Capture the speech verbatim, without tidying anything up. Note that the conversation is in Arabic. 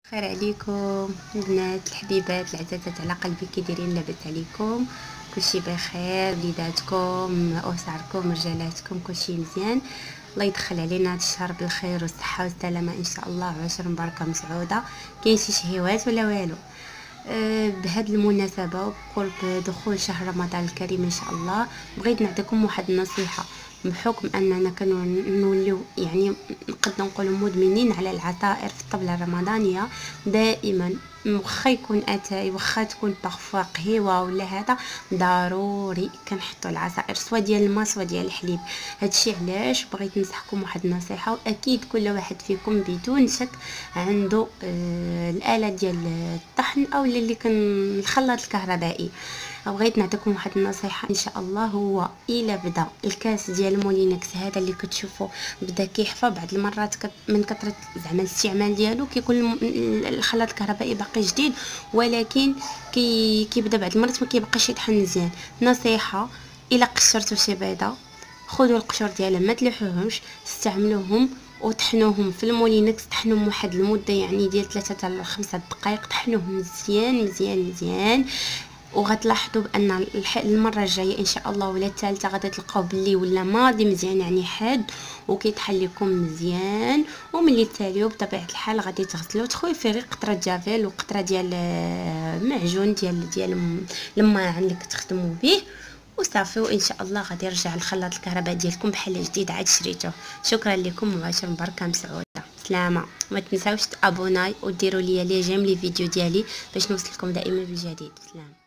خير عليكم البنات الحبيبات العزازات على قلبي، كي دايرين؟ لاباس عليكم؟ كلشي بخير؟ وليداتكم، اسركم، رجالاتكم، كلشي مزيان؟ الله يدخل علينا هذا الشهر بالخير والصحه والسلامه ان شاء الله، وعشر مباركه مسعوده. كاين شي شهيوات ولا والو؟ أه بهذه المناسبه وقرب دخول شهر رمضان الكريم ان شاء الله، بغيت نعطيكم واحد النصيحه. بحكم اننا كنوليو يعني نقدر نقولوا مدمنين على العصائر في الطبله الرمضانيه دائما، واخا يكون اتاي واخا تكون بارفوا قهيوه ولا هذا، ضروري كنحطوا العصائر سوا ديال الماء سوا ديال الحليب. هادشي علاش بغيت ننصحكم واحد النصيحه، واكيد كل واحد فيكم بدون شك عنده آه الاله ديال الطحن او اللي كان الخلاط الكهربائي. بغيت نعطيكم واحد النصيحه ان شاء الله، هو الا بدا الكاس ديال مولينكس هذا اللي كتشوفوا بدا كيحفى بعض المرات من كثره زعما الاستعمال ديالو، كيكون الخلاط الكهربائي باقي جديد ولكن كي كيبدا بعض المرات ما كيبقاش يطحن مزيان. نصيحه، الا قشرتوا شي بيضه خذوا القشور ديالها ما تلوحوهمش، استعملوهم وطحنوهم في المولينكس، طحنوهم واحد المده يعني ديال ثلاثة حتى خمسة دقائق، طحنوهم مزيان مزيان مزيان، وغتلاحظوا بان المره الجايه ان شاء الله ولا الثالثه غادي تلقاو باللي ولا ماضي مزيان يعني حاد وكيطحن لكم مزيان. وملي تاليو بطبيعه الحال غادي تغسلوا، تخوي فيه غير قطره جافيل وقطره ديال معجون ديال ديال الماعن اللي كتخدموا به وصافي، وان شاء الله غادي يرجع الخلاط الكهرباء ديالكم بحال جديد عاد شريتوه. شكرا لكم وعشر مباركه مسعوده. سلامه، ما تنساوش تابوناي وديروا لي لي جيم لي فيديو ديالي باش نوصلكم دائما بالجديد. سلام.